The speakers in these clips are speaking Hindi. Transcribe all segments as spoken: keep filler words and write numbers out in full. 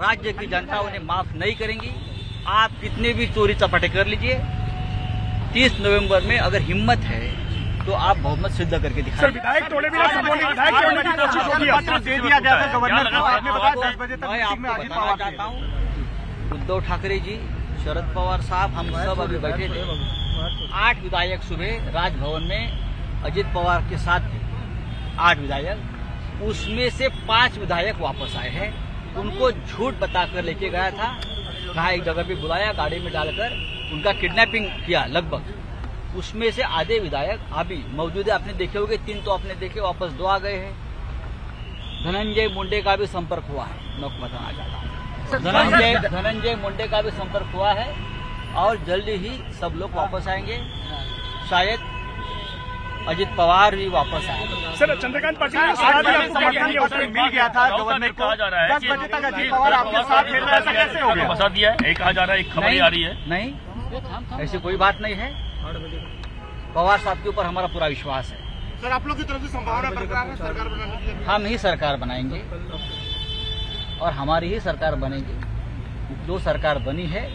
राज्य की जनता उन्हें माफ नहीं करेंगी। आप कितने भी चोरी चपाटे कर लीजिए, तीस नवंबर में अगर हिम्मत है तो आप बहुमत सिद्ध करके दिखाएं। सर, विधायक तोड़े भी विधायक तोड़ने की कोशिश होगी, पत्र दे दिया गया था गवर्नर को, आपने बताया दस बजे तक मीटिंग में अजित पवार चाहता हूँ, उद्धव ठाकरे जी, शरद पवार साहब, हम सब अभी बैठे थे। आठ विधायक सुबह राजभवन में अजित पवार के साथ थे, आठ विधायक, उसमें से पांच विधायक वापस आए हैं। उनको झूठ बताकर लेके गया था, कहा एक जगह पे बुलाया, गाड़ी में डालकर उनका किडनैपिंग किया लगभग। उसमें से आधे विधायक अभी मौजूद है, आपने देखे होंगे, तीन तो आपने देखे, वापस दो आ गए हैं। धनंजय मुंडे का भी संपर्क हुआ है, मैं आपको बताना चाहता हूँ। धनंजय धनंजय मुंडे का भी संपर्क हुआ है और जल्दी ही सब लोग वापस आएंगे। शायद अजित पवार भी वापस आएंगे। सर, चंद्रकांत पाटिल ने समर्थन मिल गया था गवर्नर को, दस बजे तक अजित पवार आपके साथ खेल रहा है, ऐसा कैसे हो गया? बता दिया है, एक कहा जा रहा है, एक खबर आ रही है। नहीं, ऐसी कोई बात नहीं है। पवार साहब के ऊपर हमारा पूरा विश्वास है। सर, आप लोग की तरफ से संभावना बरकरार है सरकार बनाने की? हम ही सरकार बनाएंगे और हमारी ही सरकार बनेगी। जो सरकार बनी है,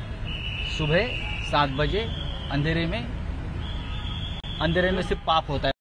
सुबह सात बजे अंधेरे में अंधेरे में सिर्फ पाप होता है।